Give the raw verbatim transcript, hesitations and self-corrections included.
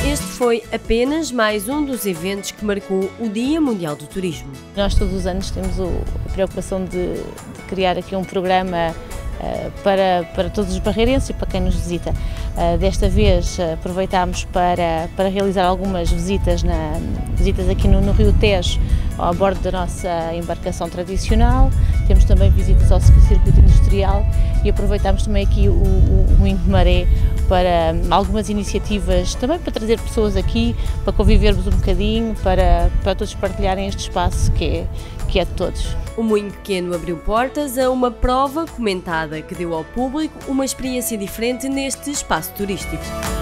Este foi apenas mais um dos eventos que marcou o Dia Mundial do Turismo. Nós todos os anos temos a preocupação de, de criar aqui um programa uh, para, para todos os barreirenses e para quem nos visita. Uh, desta vez uh, aproveitámos para, para realizar algumas visitas, na, visitas aqui no, no Rio Tejo, ao bordo da nossa embarcação tradicional. Temos também visitas ao circuito industrial e aproveitámos também aqui o, o, o Moinho de Maré para algumas iniciativas, também para trazer pessoas aqui, para convivermos um bocadinho, para, para todos partilharem este espaço que é, que é de todos. O Moinho Pequeno abriu portas a uma prova comentada que deu ao público uma experiência diferente neste espaço turístico.